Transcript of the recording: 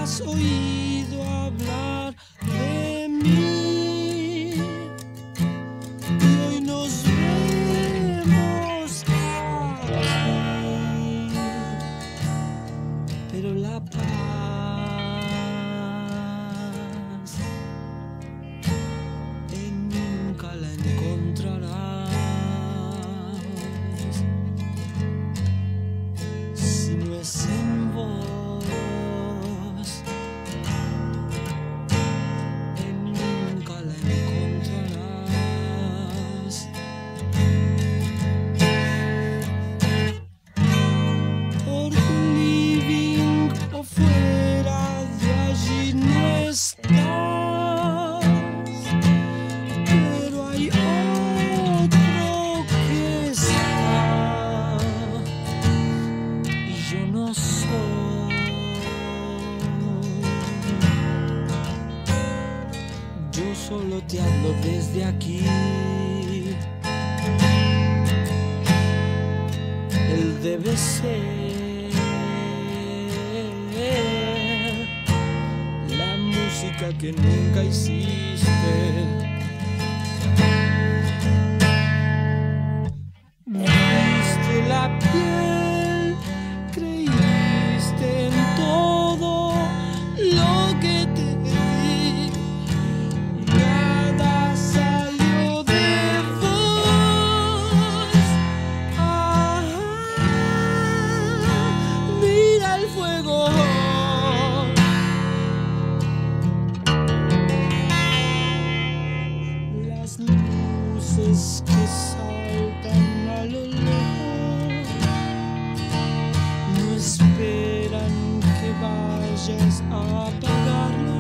has oído hablar de mí y hoy nos vemos aquí, pero la paz nunca la encontrarás si no es en vos. Nunca la encontrarás. Por living o fuera de allí no estás, pero hay otro que está y yo no soy. Yo solo te hablo desde aquí. Él debe ser la música que nunca hiciste. Viste la piel, creíste en todo lo que te di. Nada salió de vos. Mira el fuego. Las luces que saltan a lo lejos no esperan que vayas a apagarlo.